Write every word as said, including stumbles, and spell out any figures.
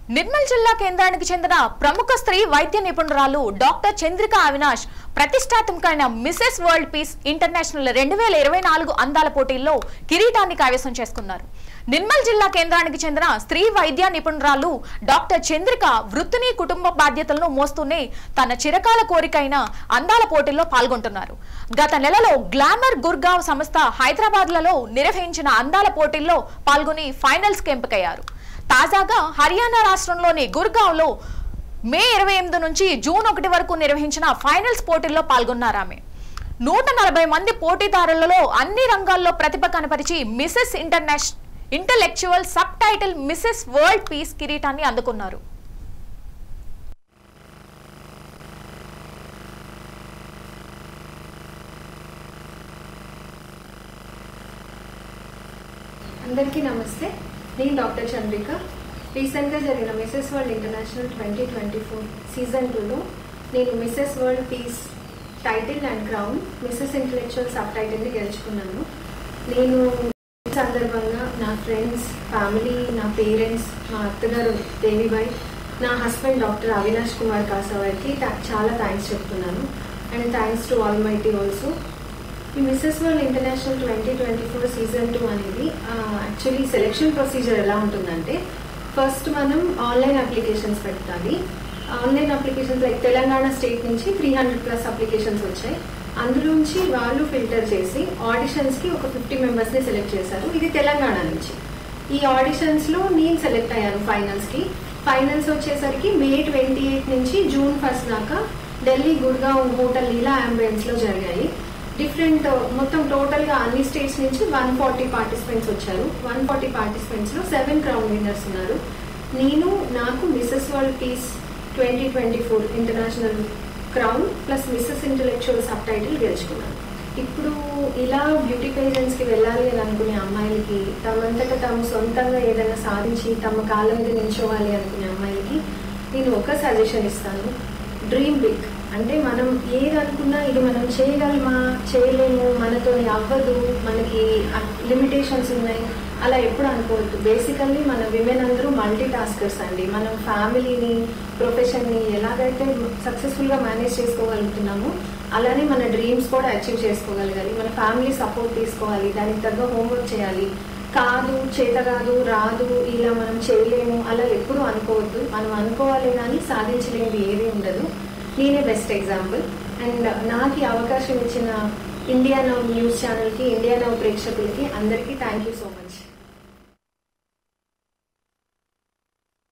నిర్మల్ జిల్లా కేంద్రానికి చెందిన ప్రముఖ స్త్రీ వైద్య నిపుణురాలు డాక్టర్ చంద్రిక అవినాష్ ప్రతిష్టాత్మకమైన మిసెస్ వరల్డ్ పీస్ ఇంటర్నేషనల్ రెండు వేల ఇరవై నాలుగు అందాల పోటీల్లో కిరీటాన్ని కైవసం చేసుకున్నారు. నిర్మల్ జిల్లా కేంద్రానికి చెందిన స్త్రీ వైద్య నిపుణురాలు డాక్టర్ చంద్రిక వృత్తిని కుటుంబ బాధ్యతలను మోస్తూనే తన చిరకాల కోరికైన అందాల పోటీల్లో పాల్గొంటున్నారు. గత నెలలో గ్లామర్ గుర్గావ్ సంస్థ హైదరాబాద్లలో నిర్వహించిన అందాల పోటీల్లో పాల్గొని ఫైనల్స్ కి ఎంపికయ్యారు. తాజాగా హర్యానా రాష్ట్రంలోని గుర్గావ్లో మే ఇరవై ఎనిమిది నుంచి జూన్ ఒకటి వరకు నిర్వహించిన ఫైనల్స్ పోటీల్లో పాల్గొన్నారామె. నూట నలభై మంది పోటీదారులలో అన్ని రంగాల్లో ప్రతిభ కనపరిచి Mrs international intellectual sub title Mrs world peace కిరీటాన్ని అందుకున్నారు. అందరికీ నమస్తే. నేను డాక్టర్ చంద్రిక. రీసెంట్గా జరిగిన Mrs world international twenty twenty four season టూలో నేను Mrs world peace title and crown Mrs intellectual sub టైటిల్ని గెలుచుకున్నాను. నేను సందర్భంగా నా ఫ్రెండ్స్, ఫ్యామిలీ, నా పేరెంట్స్, మా అత్తగారు దేవిబాయ్, నా హస్బెండ్ డాక్టర్ అవినాష్ కుమార్ కాసావారికి చాలా థ్యాంక్స్ చెప్తున్నాను. And thanks to almighty also. ఈ Mrs world international twenty twenty four season two అనేది యాక్చువల్లీ సెలెక్షన్ ప్రొసీజర్ ఎలా ఉంటుందంటే, ఫస్ట్ మనం ఆన్లైన్ అప్లికేషన్స్ పెట్టాలి. Online applications like Telangana state నుంచి త్రీ హండ్రెడ్ ప్లస్ అప్లికేషన్స్ వచ్చాయి. అందులోంచి వాళ్ళు ఫిల్టర్ చేసి ఆడిషన్స్కి ఒక ఫిఫ్టీ మెంబర్స్ని సెలెక్ట్ చేశారు. ఇది తెలంగాణ నుంచి. ఈ ఆడిషన్స్లో నేను సెలెక్ట్ అయ్యాను ఫైనల్స్కి. ఫైనల్స్ వచ్చేసరికి మే ట్వంటీ ఎయిత్ నుంచి జూన్ ఫస్ట్ దాకా ఢిల్లీ గుర్గావ్ హోటల్ లీలా అంబియన్స్లో జరిగాయి. డిఫరెంట్ మొత్తం టోటల్గా అన్ని స్టేట్స్ నుంచి వన్ ఫార్టీ పార్టిసిపెంట్స్ వచ్చారు. వన్ ఫార్టీ పార్టిసిపెంట్స్లో సెవెన్ క్రౌన్ విన్నర్స్ ఉన్నారు. నేను నాకు Mrs world peace twenty twenty four international crown plus Mrs intellectual sub title గెలుచుకున్నాను. ఇప్పుడు ఇలా బ్యూటీ పేజెంట్స్కి వెళ్ళాలి అని అనుకునే అమ్మాయిలకి, తమంతట తాము సొంతంగా ఏదైనా సాధించి తమ కాళ్ళ మీద నిల్చోవాలి అనుకునే అమ్మాయిలకి నేను ఒక సజెషన్ ఇస్తాను. Dream big. అంటే మనం ఏది అనుకున్నా ఇది మనం చేయగలమా, చేయలేము, మనతో అవ్వదు, మనకి లిమిటేషన్స్ ఉన్నాయి, అలా ఎప్పుడు అనుకోవద్దు. బేసికల్లీ మన విమెన్ అందరూ మల్టీ టాస్కర్స్ అండి. మనం ఫ్యామిలీని, ప్రొఫెషన్ని ఎలాగైతే సక్సెస్ఫుల్గా మేనేజ్ చేసుకోగలుగుతున్నామో అలానే మన డ్రీమ్స్ కూడా అచీవ్ చేసుకోగలగాలి. మన ఫ్యామిలీ సపోర్ట్ తీసుకోవాలి, దానికి తగ్గ హోంవర్క్ చేయాలి. కాదు, చేత కాదు, రాదు, ఇలా మనం చేయలేము అలా ఎప్పుడు అనుకోవద్దు. మనం అనుకోవాలి కానీ సాధించలేనిది ఏది ఉండదు. నేనే బెస్ట్ ఎగ్జాంపుల్. అండ్ నాకు ఈ అవకాశం ఇచ్చిన ఇండియా నౌ న్యూస్ ఛానల్కి, ఇండియా నౌ ప్రేక్షకులకి అందరికీ థ్యాంక్ యూ సో మచ్.